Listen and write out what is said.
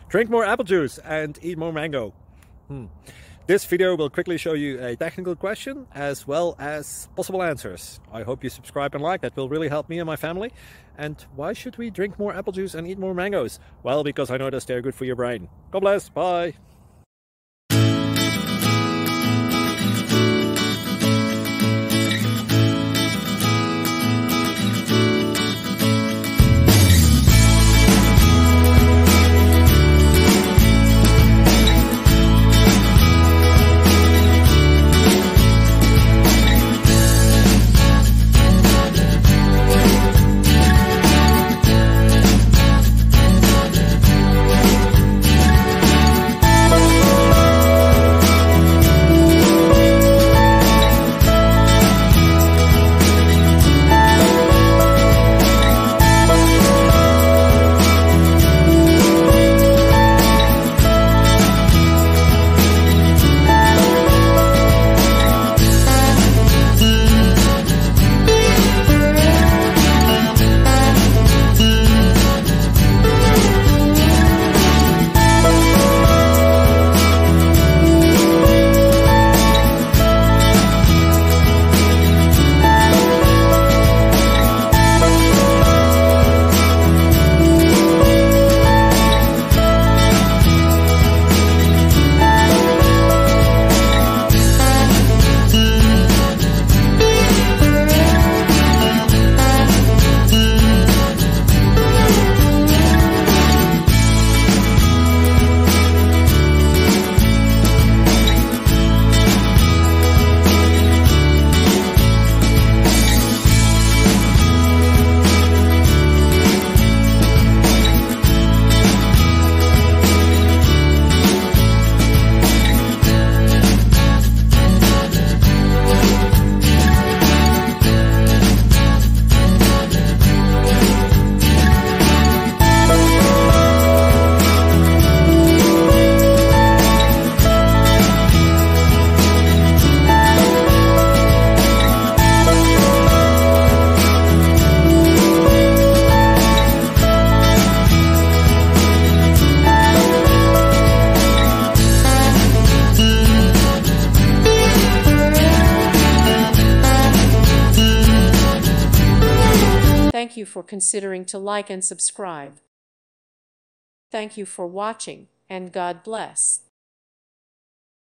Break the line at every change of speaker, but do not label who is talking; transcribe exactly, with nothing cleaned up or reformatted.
Drink more apple juice and eat more mango. Hmm. This video will quickly show you a technical question as well as possible answers. I hope you subscribe and like, that will really help me and my family. And why should we drink more apple juice and eat more mangoes? Well, because I noticed they're good for your brain. God bless, bye!
Thank you for considering to like and subscribe. Thank you for watching, and God bless.